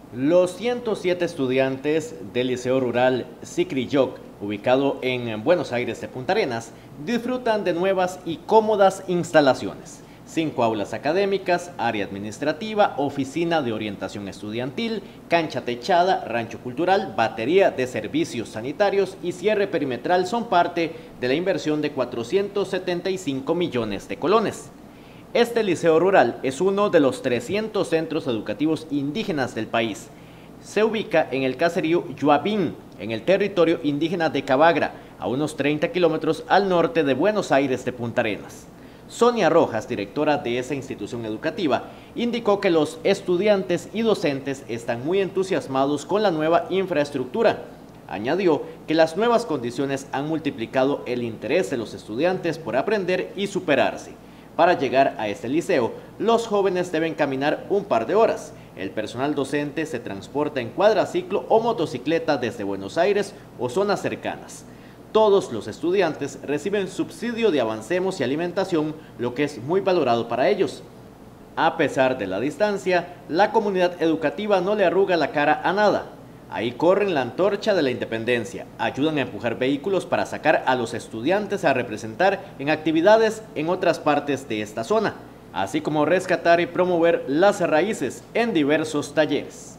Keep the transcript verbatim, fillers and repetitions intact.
Los ciento siete estudiantes del Liceo Rural Sicriyoc, ubicado en Buenos Aires de Punta Arenas, disfrutan de nuevas y cómodas instalaciones. Cinco aulas académicas, área administrativa, oficina de orientación estudiantil, cancha techada, rancho cultural, batería de servicios sanitarios y cierre perimetral son parte de la inversión de cuatrocientos setenta y cinco millones de colones. Este liceo rural es uno de los trescientos centros educativos indígenas del país. Se ubica en el caserío Yuapín, en el territorio indígena de Cabagra, a unos treinta kilómetros al norte de Buenos Aires de Punta Arenas. Sonia Rojas, directora de esa institución educativa, indicó que los estudiantes y docentes están muy entusiasmados con la nueva infraestructura. Añadió que las nuevas condiciones han multiplicado el interés de los estudiantes por aprender y superarse. Para llegar a este liceo, los jóvenes deben caminar un par de horas. El personal docente se transporta en cuadraciclo o motocicleta desde Buenos Aires o zonas cercanas. Todos los estudiantes reciben subsidio de avancemos y alimentación, lo que es muy valorado para ellos. A pesar de la distancia, la comunidad educativa no le arruga la cara a nada. Ahí corren la antorcha de la independencia, ayudan a empujar vehículos para sacar a los estudiantes a representar en actividades en otras partes de esta zona, así como rescatar y promover las raíces en diversos talleres.